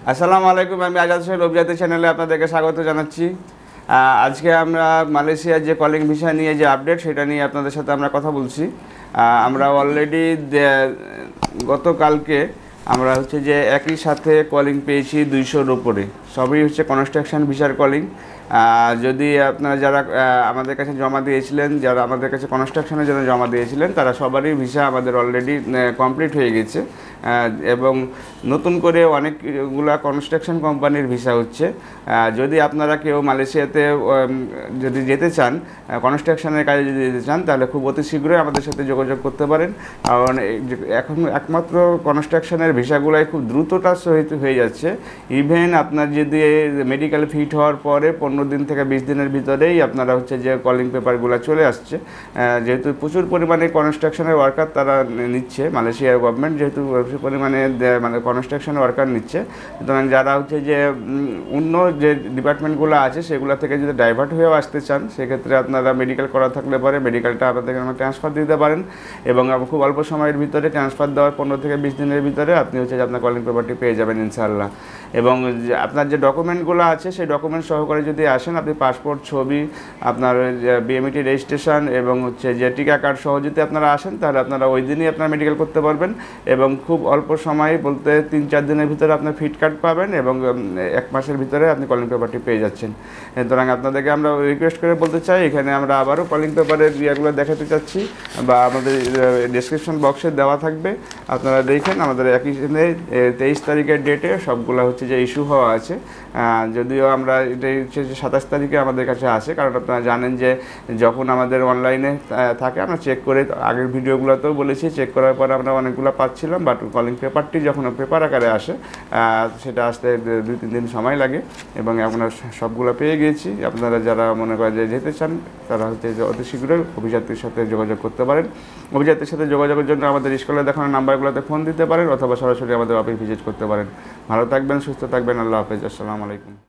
আসসালামু আলাইকুম, আমি আজাদ সোহেল অভিজাতি চ্যানেলে আপনাদেরকে স্বাগত জানাচ্ছি। আজকে আমরা মালয়েশিয়ার যে কলিং ভিসা নিয়ে যে আপডেট সেটা নিয়ে আপনাদের সাথে আমরা কথা বলছি। আমরা অলরেডি গতকালকে আমরা হচ্ছে যে একই সাথে কলিং পেয়েছি 200-র উপরে, সবই হচ্ছে কনস্ট্রাকশন ভিসার কলিং। যদি আপনারা যারা আমাদের কাছে জমা দিয়েছিলেন, যারা আমাদের কাছে কনস্ট্রাকশনের জন্য জমা দিয়েছিলেন, তারা সবারই ভিসা আমাদের অলরেডি কমপ্লিট হয়ে গেছে এবং নতুন করে অনেকগুলা কনস্ট্রাকশন কোম্পানির ভিসা হচ্ছে। যদি আপনারা কেউ মালয়েশিয়াতে যদি যেতে চান, কনস্ট্রাকশনের কাজে যদি যেতে চান, তাহলে খুব অতি শীঘ্রই আমাদের সাথে যোগাযোগ করতে পারেন। কারণ এখন একমাত্র কনস্ট্রাকশনের ভিসাগুলাই খুব দ্রুততার সহিত হয়ে যাচ্ছে। ইভেন আপনার যদি মেডিকেল ফিট হওয়ার পরে 15 দিন থেকে 20 দিনের ভিতরেই আপনারা হচ্ছে যে কলিং পেপারগুলো চলে আসছে। যেহেতু প্রচুর পরিমাণে কনস্ট্রাকশনের ওয়ার্কার তারা নিচ্ছে, মালয়েশিয়ার গভর্নমেন্ট যেহেতু প্রচুর পরিমাণে মানে কনস্ট্রাকশন ওয়ার্কার নিচ্ছে, সুতরাং যারা হচ্ছে যে অন্য যে ডিপার্টমেন্টগুলো আছে সেগুলো থেকে যদি ডাইভার্ট হয়েও আসতে চান, সেক্ষেত্রে আপনারা মেডিকেল করা থাকলে পরে মেডিকেলটা আপনাদের ট্রান্সফার দিতে পারেন এবং খুব অল্প সময়ের ভিতরে ট্রান্সফার দেওয়ার 15 থেকে 20 দিনের ভিতরে আপনি হচ্ছে যে আপনার কলিং পেপারটি পেয়ে যাবেন ইনশাআল্লাহ। এবং আপনার যে ডকুমেন্টগুলো আছে সেই ডকুমেন্ট সহকারে যদি আসেন, আপনি পাসপোর্ট, ছবি, আপনার বিএমইটি রেজিস্ট্রেশন এবং হচ্ছে যে টিকা কার্ড সহ যদি আপনারা আসেন, তাহলে আপনারা ওই দিনই আপনার মেডিকেল করতে পারবেন এবং খুব অল্প সময় বলতে 3-4 দিনের ভিতরে আপনার ফিট কার্ড পাবেন এবং 1 মাসের ভিতরে আপনি কলিং পেপারটি পেয়ে যাচ্ছেন। সুতরাং আপনাদেরকে আমরা রিকোয়েস্ট করে বলতে চাই, এখানে আমরা আবারও কলিং পেপারের ইয়েগুলো দেখাতে চাচ্ছি বা আমাদের ডেসক্রিপশন বক্সে দেওয়া থাকবে, আপনারা দেখেন। আমাদের একই 23 তারিখের ডেটে সবগুলো হচ্ছে যে ইস্যু হওয়া আছে। যদিও আমরা এটাই হচ্ছে যে 27 তারিখে আমাদের কাছে আসে, কারণ আপনারা জানেন যে যখন আমাদের অনলাইনে থাকে আমরা চেক করে, আগের ভিডিওগুলোতেও বলেছি, চেক করার পর আমরা অনেকগুলো পাচ্ছিলাম, বাট কলিং পেপারটি যখন পেপার আকারে আসে সেটা আসতে 2-3 দিন সময় লাগে এবং আমরা সবগুলো পেয়ে গিয়েছি। আপনারা যারা মনে করেন যে যেতে চান, তারা হচ্ছে যে অতি শীঘ্রই অভিযাত্রীর সাথে যোগাযোগ করতে পারেন। অভিযাত্রীর সাথে যোগাযোগের জন্য আমাদের স্কুলে দেখানো নাম্বারগুলোতে ফোন দিতে পারেন অথবা সরাসরি আমাদের অফিস ভিজিট করতে পারেন। ভালো থাকবেন, সুস্থ থাকবেন। আল্লাহ হাফেজ। আসসালামু আলাইকুম।